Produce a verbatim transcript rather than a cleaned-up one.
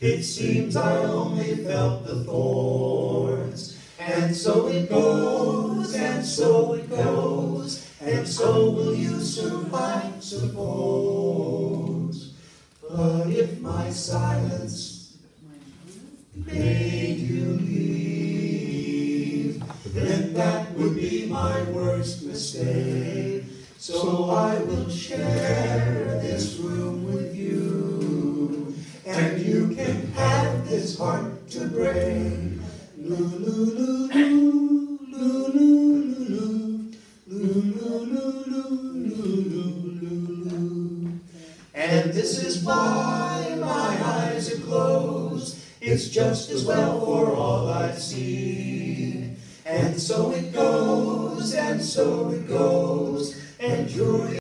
It seems I only felt the thorns. And so it goes, and so it goes, and so will you survive, suppose. But if my silence made you leave, then that would be my worst mistake. So I will share this room with you, and you can have this heart to break. Lulu, lulu, lulu, lulu, lulu, lulu, lulu. And this is why my eyes are closed. It's just as well for all I've seen. And so it goes, and so it goes, and you're